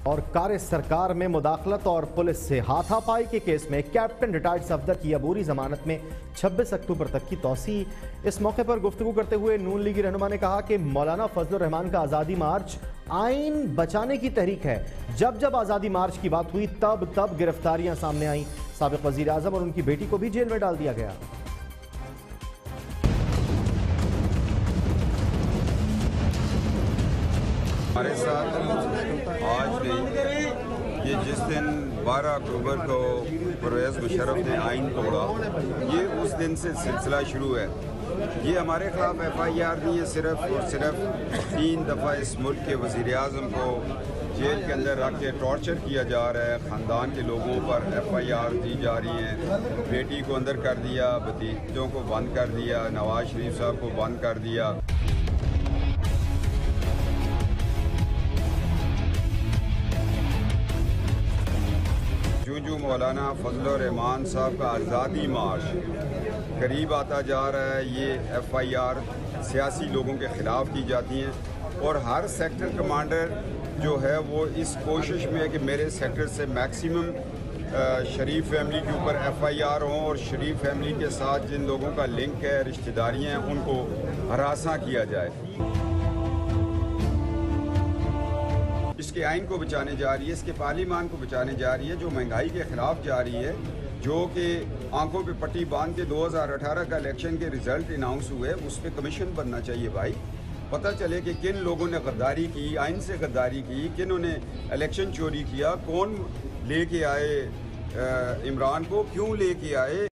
और कार्य सरकार में मुदाखलत और पुलिस से हाथापाई के केस में कैप्टन रिटायर्ड सफदर की अबूरी जमानत में 26 अक्टूबर तक की तौसी। इस मौके पर गुफ्तगू करते हुए नून लीगी रहनुमा ने कहा कि मौलाना फजलुर रहमान का आज़ादी मार्च आइन बचाने की तहरीक है। जब जब आज़ादी मार्च की बात हुई तब तब गिरफ्तारियां सामने आईं। साबिक वजीर आजम और उनकी बेटी को भी जेल में डाल दिया गया। हमारे साथ आज नहीं, ये जिस दिन 12 अक्टूबर को परवेज़ मुशर्रफ ने आइन तोड़ा, ये उस दिन से सिलसिला शुरू है। ये हमारे खिलाफ FIR नहीं है, सिर्फ और सिर्फ 3 दफ़ा इस मुल्क के वज़ीर आज़म को जेल के अंदर रख के टॉर्चर किया जा रहा है। ख़ानदान के लोगों पर FIR दी जा रही है। बेटी को अंदर कर दिया, भतीजों को बंद कर दिया, नवाज शरीफ साहब को बंद कर दिया। जो मौलाना फजलुर रहमान साहब का आज़ादी मार्च करीब आता जा रहा है, ये FIR सियासी लोगों के ख़िलाफ़ की जाती हैं और हर सेक्टर कमांडर जो है वो इस कोशिश में है कि मेरे सेक्टर से मैक्सिमम शरीफ फैमिली के ऊपर FIR हों और शरीफ फैमिली के साथ जिन लोगों का लिंक है, रिश्तेदारियाँ हैं, उनको हरासा किया जाए। इसके आइन को बचाने जा रही है, इसके पार्लिमान को बचाने जा रही है, जो महंगाई के ख़िलाफ़ जा रही है, जो कि आंखों पे पट्टी बांध के 2018 का इलेक्शन के रिज़ल्ट अनाउंस हुए, उस पर कमीशन बनना चाहिए भाई। पता चले कि किन लोगों ने गद्दारी की, आइन से गद्दारी की, किन ने इलेक्शन चोरी किया, कौन लेके आए इमरान को, क्यों लेके आए।